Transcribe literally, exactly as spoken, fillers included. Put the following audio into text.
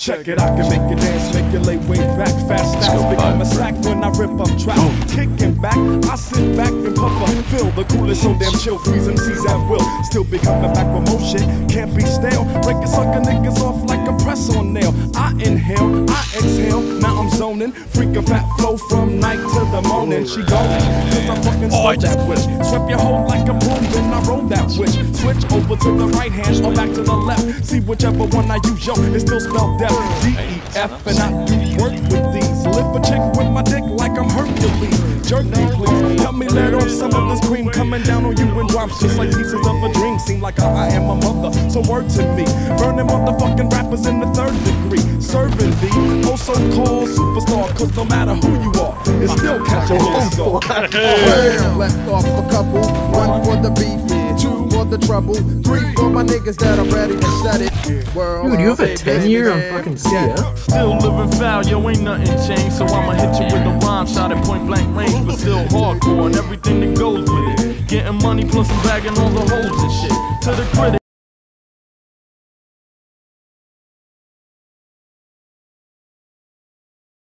Check it, I can make you dance, make you lay way back. Fast stacks become a stack when I rip up track. Kicking back, I sit back and puff up. Feel the coolest, so damn chill, freeze M Cs at will. Still be coming back with more shit, can't be stale. Breaking sucker niggas off like a press on nail. I inhale, I exhale, now I'm zoning. Freaking fat flow from night to the morning. She going, cause I fucking stole that witch. Swept your hoe like a broom, then I rolled that witch. Switch over to the right hand or back to the left. See whichever one I use, yo, it's still spelled death. D E F, and I do work with these. Lift a chick with my dick like I'm Hercules. Jerk me, please. Help me let off some of this cream coming down on you in drops just like pieces of a dream. Seem like I, I am a mother, so word to me. Burning motherfucking rappers in the third degree. Serving the also called superstar, cause no matter who you are, it's still catch a star. Left off a couple, one for the beef, two for the trouble, three for my niggas that are ready to set it. World, dude, you have a ten year on fucking C F? Still living foul, yo, ain't nothing changed. So I'ma hit you with a rhyme shot at point blank range, but still hardcore and everything that goes with it. Getting money plus I'm bagging all the hoes and shit. To the critics.